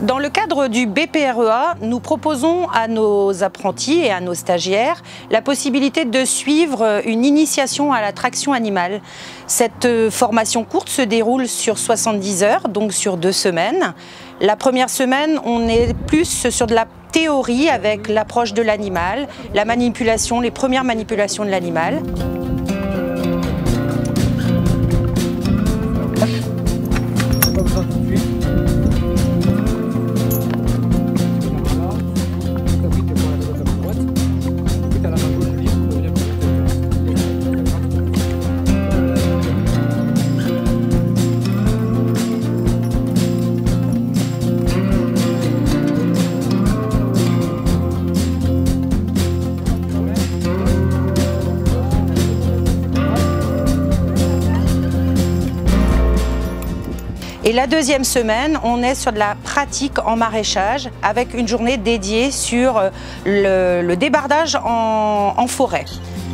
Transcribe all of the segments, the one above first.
Dans le cadre du BPREA, nous proposons à nos apprentis et à nos stagiaires la possibilité de suivre une initiation à la traction animale. Cette formation courte se déroule sur 70 heures, donc sur 2 semaines. La première semaine, on est plus sur de la théorie avec l'approche de l'animal, la manipulation, les premières manipulations de l'animal. Et la deuxième semaine, on est sur de la pratique en maraîchage avec une journée dédiée sur le débardage en forêt.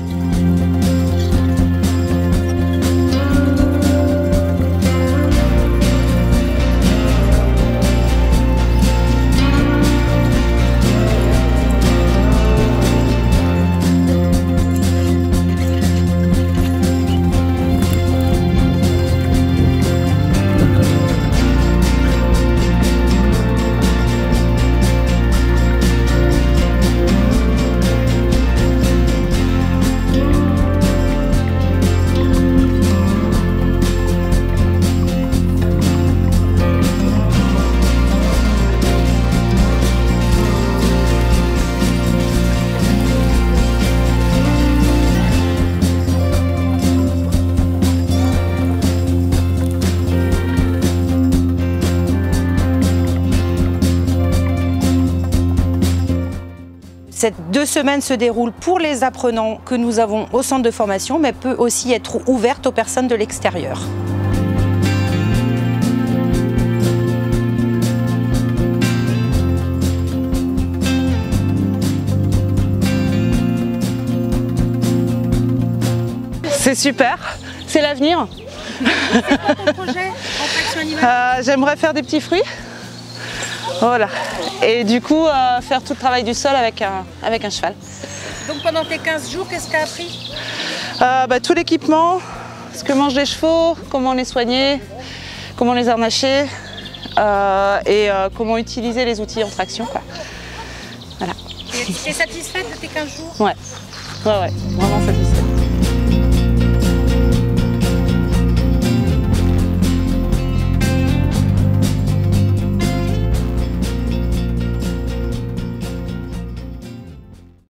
Ces 2 semaines se déroulent pour les apprenants que nous avons au centre de formation, mais peut aussi être ouverte aux personnes de l'extérieur. C'est super, c'est l'avenir. C'est quoi ton projet en traction animale? J'aimerais faire des petits fruits. Voilà. Et du coup, faire tout le travail du sol avec un cheval. Donc pendant tes 15 jours, qu'est-ce que tu as appris? Tout l'équipement, ce que mangent les chevaux, comment les soigner, comment les harnacher et comment utiliser les outils en traction, quoi. Voilà. Et tu es satisfaite de tes 15 jours? Ouais, vraiment satisfaite.